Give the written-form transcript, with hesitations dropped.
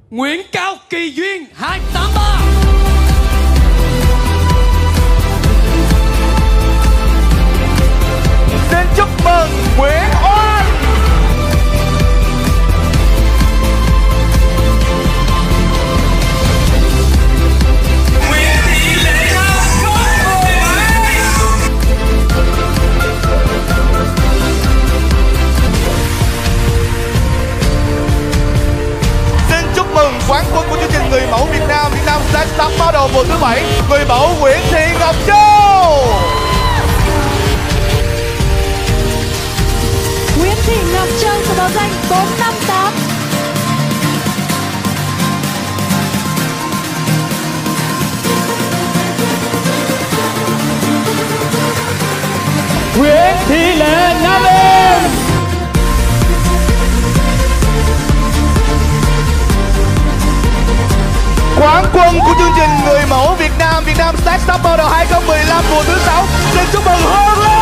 Nguyễn Cao Kỳ Duyên 283. Xin chúc mừng Nguyễn Oanh. Nguyễn Thị Lệ Nam Xin chúc mừng quán quân của chương trình Người mẫu Việt Nam Sex Top Model mùa thứ 7, người mẫu Nguyễn Thị Ngọc Châu. Nguyễn Thị Ngọc Châu số báo danh 458. Nguyễn Thị Lệ Nam Em. Quán quân của chương trình Người mẫu Việt Nam Sex Top Model 2015 mùa thứ 6. Xin chúc mừng Hương Lê.